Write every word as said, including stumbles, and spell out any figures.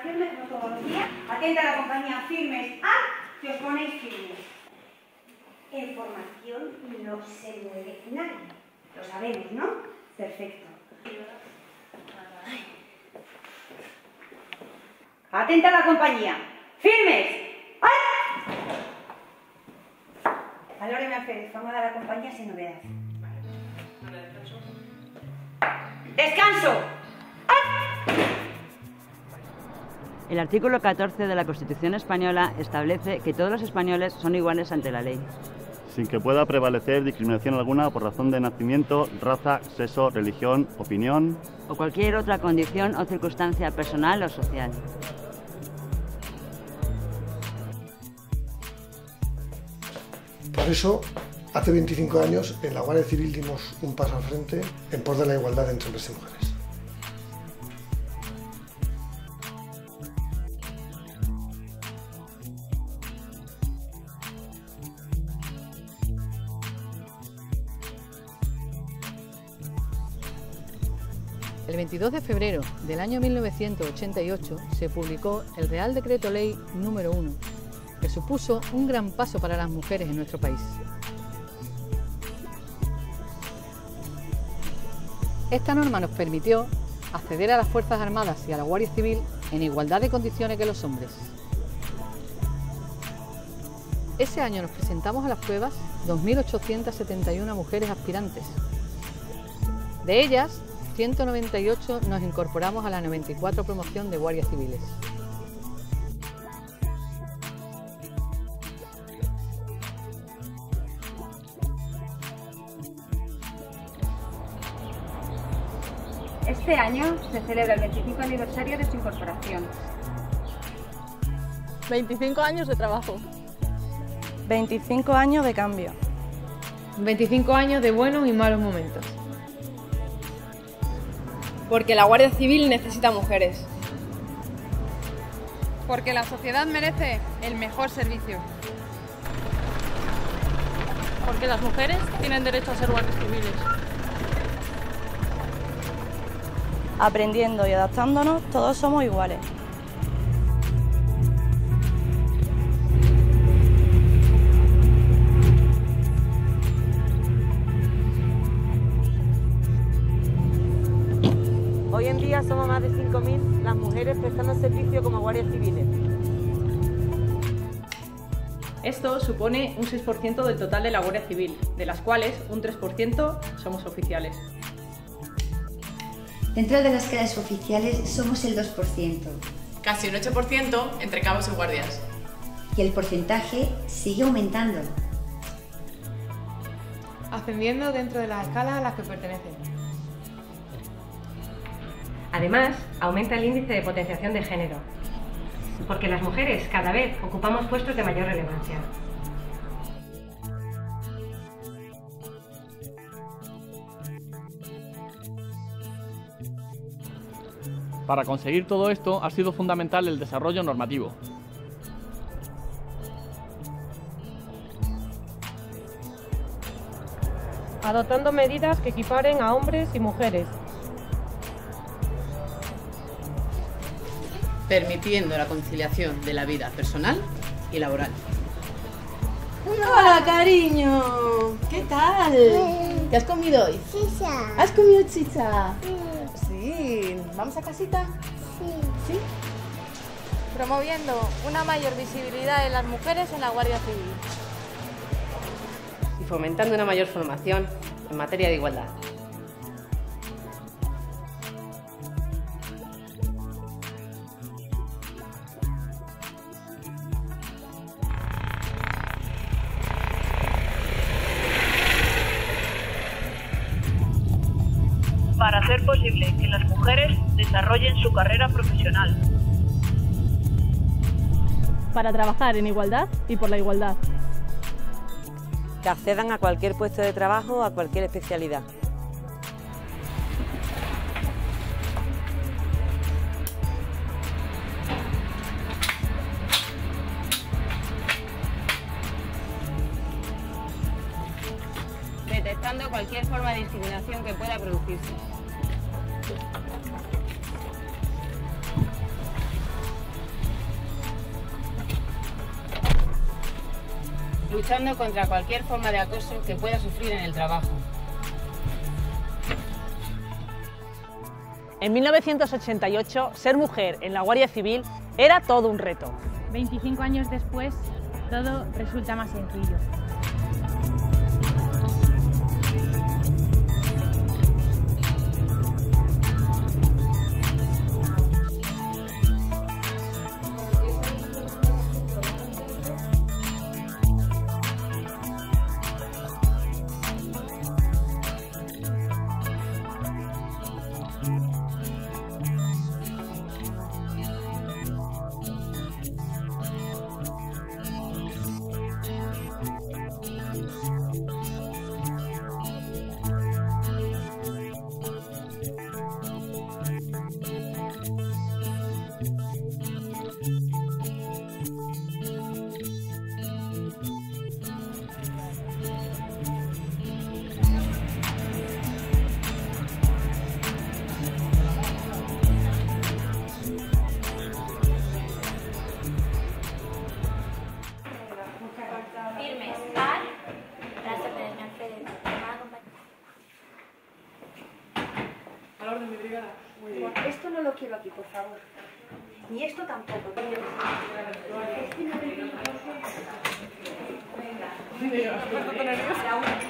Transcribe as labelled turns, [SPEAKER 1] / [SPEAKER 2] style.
[SPEAKER 1] firmes como todos los días. Atenta a la compañía, firmes. ¡Ah! Que os ponéis firmes. En formación no se mueve nadie. Lo sabemos, ¿no? Perfecto. Atenta a la compañía. ¡Firmes! ¡Ay! Valóreme a Félix, vamos a dar a la compañía sin novedad. ¡Descanso! ¡Ay!
[SPEAKER 2] El artículo catorce de la Constitución española establece que todos los españoles son iguales ante la ley,
[SPEAKER 3] sin que pueda prevalecer discriminación alguna por razón de nacimiento, raza, sexo, religión, opinión
[SPEAKER 2] o cualquier otra condición o circunstancia personal o social.
[SPEAKER 4] Por eso, hace veinticinco años, en la Guardia Civil dimos un paso al frente en pos de la igualdad entre hombres y mujeres.
[SPEAKER 5] El veintidós de febrero del año mil novecientos ochenta y ocho se publicó el Real Decreto Ley número uno, que supuso un gran paso para las mujeres en nuestro país. Esta norma nos permitió acceder a las Fuerzas Armadas y a la Guardia Civil en igualdad de condiciones que los hombres. Ese año nos presentamos a las pruebas dos mil ochocientas setenta y una mujeres aspirantes. De ellas, ciento noventa y ocho nos incorporamos a la noventa y cuatro promoción de guardias civiles.
[SPEAKER 6] Este año se celebra el veinticinco aniversario de su incorporación.
[SPEAKER 7] veinticinco años de trabajo.
[SPEAKER 8] veinticinco años de cambio.
[SPEAKER 9] veinticinco años de buenos y malos momentos.
[SPEAKER 7] Porque la Guardia Civil necesita mujeres.
[SPEAKER 10] Porque la sociedad merece el mejor servicio.
[SPEAKER 7] Porque las mujeres tienen derecho a ser guardias civiles.
[SPEAKER 8] Aprendiendo y adaptándonos, todos somos iguales.
[SPEAKER 11] Hoy en día somos más de cinco mil las mujeres prestando servicio como guardias civiles.
[SPEAKER 12] Esto supone un seis por ciento del total de la Guardia Civil, de las cuales un tres por ciento somos oficiales.
[SPEAKER 13] Dentro de las clases oficiales somos el dos por ciento.
[SPEAKER 14] Casi un ocho por ciento entre cabos y guardias.
[SPEAKER 13] Y el porcentaje sigue aumentando.
[SPEAKER 9] Ascendiendo dentro de las escalas a las que pertenecen.
[SPEAKER 15] Además, aumenta el índice de potenciación de género, porque las mujeres cada vez ocupamos puestos de mayor relevancia.
[SPEAKER 16] Para conseguir todo esto ha sido fundamental el desarrollo normativo.
[SPEAKER 17] Adoptando medidas que equiparen a hombres y mujeres.
[SPEAKER 14] Permitiendo la conciliación de la vida personal y laboral.
[SPEAKER 18] Hola, cariño. ¿Qué tal?
[SPEAKER 19] Sí.
[SPEAKER 18] ¿Qué has comido hoy?
[SPEAKER 19] Chicha.
[SPEAKER 18] ¿Has comido chicha?
[SPEAKER 19] Sí.
[SPEAKER 18] Sí. ¿Vamos a casita?
[SPEAKER 19] Sí.
[SPEAKER 18] ¿Sí?
[SPEAKER 7] Promoviendo una mayor visibilidad de las mujeres en la Guardia Civil.
[SPEAKER 14] Y fomentando una mayor formación en materia de igualdad.
[SPEAKER 20] Para hacer posible que las mujeres desarrollen su carrera profesional.
[SPEAKER 7] Para trabajar en igualdad y por la igualdad.
[SPEAKER 11] Que accedan a cualquier puesto de trabajo o a cualquier especialidad.
[SPEAKER 14] Detectando cualquier forma de discriminación que pueda producirse. luchando contra cualquier forma de acoso que pueda sufrir en el trabajo.
[SPEAKER 19] En mil novecientos ochenta y ocho, ser mujer en la Guardia Civil era todo un reto.
[SPEAKER 21] veinticinco años después, todo resulta más sencillo.
[SPEAKER 1] Esto no lo quiero aquí, por favor. Ni esto tampoco. Venga.